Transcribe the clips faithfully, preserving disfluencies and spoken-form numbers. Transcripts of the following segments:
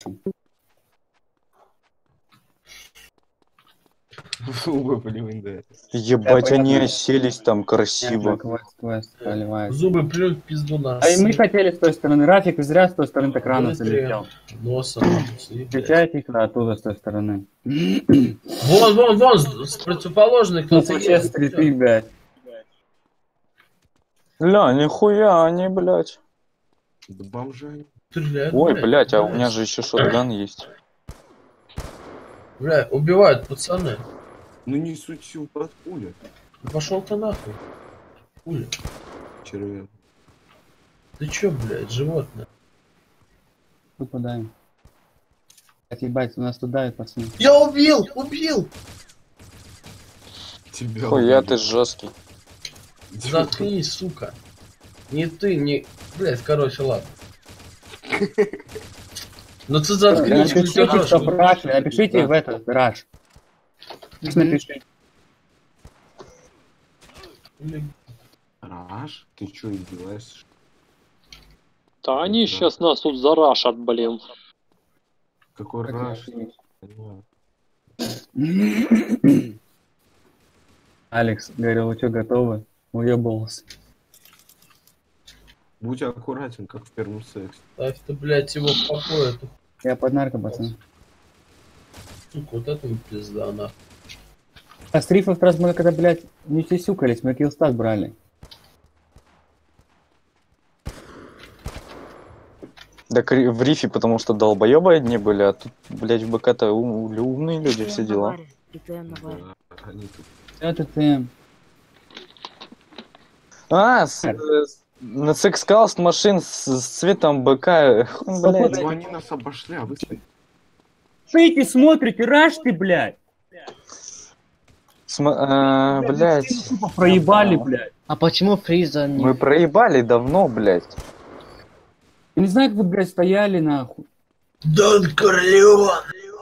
Зубы, блин, да. Ебать, они оселись там красиво. Квест, квест, проливает. Зубы плюнь в пизду на. А и мы хотели с той стороны. Рафик зря с той стороны так рано Быстрее. залетел. Носом. Встречайте их оттуда, с той стороны. Вон, вон, вон, с с противоположной Ну, кто-то все стриты, блядь. Ля, нихуя они, блядь. Да бомжи. Стреляют, Ой, блядь, а у блядь. меня же еще шотган есть. Бля, убивают, пацаны. Ну не суть под пуля. Пошел ты нахуй. Пуля. Червяк. Ты чё, блядь, животное? Тупо дай. Ебать, у нас тут давит, пацаны. Я убил, убил! Тебя Хуя убили. ты жесткий. Заткнись, сука. Не ты, не... Блядь, короче, ладно. Ну ты заткнись, хуй ты Напишите, что рожь. раш, напишите в этот раш. Напишите. Раш? Ты чё, издеваешься? Да они сейчас нас тут зарашат, блин. Какой Как раш? я Понимаю. Алекс говорил, вы что, готовы? Уебался. Будь аккуратен, как в первом сексе. Ставь ты, блядь, его в покое, эту Я под нарко, пацаны. суку, вот этому пизда, нахуй. А с рифов раз мы когда, блядь, не сисюкались, мы киллстат брали. Да в рифе, потому что долбоебы одни были, а тут, блядь, в БК-то ум, умные люди, все дела. Да, они тут. Это ты... А, с, с- на секскаст машин с, с цветом БК. Блядь. Ну они нас обошли, а вы стоите. Шейте, смотрите, раш ты, блядь! См- а, блядь. Тупо проебали, блядь. А почему Фриза не... Мы проебали давно, блядь. Я не знаю, как вы, блядь, стояли, нахуй. Дон Корлеон!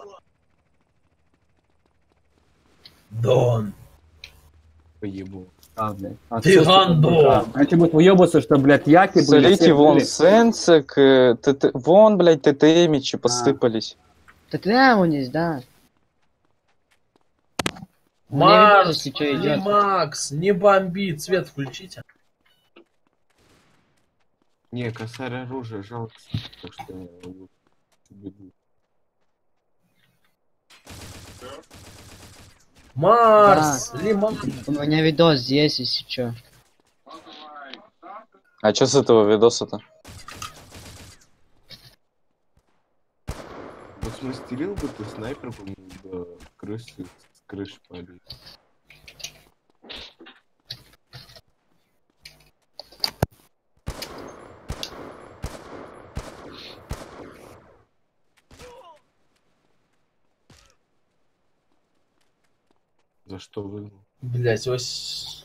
Дон. Поебу. А, блядь. А, Ты всё, гандон. сука, а тебе будет уебаться, что, блядь, яки были. Смотрите, все вон были. Сенсек, э, ТТ вон, блядь, ТТМичи посыпались. Ты прямо здесь, да? Марс, если что не идет. Макс, не бомби, цвет включите. Не, косарь оружия жалко, так что я вот бегу. Марс, Лиман. У меня видос здесь, если что. А чё с этого видоса-то? Вот смастерил бы ты снайпер, бы да, крысы с крыши падали. За что выгнал? Блять, ось.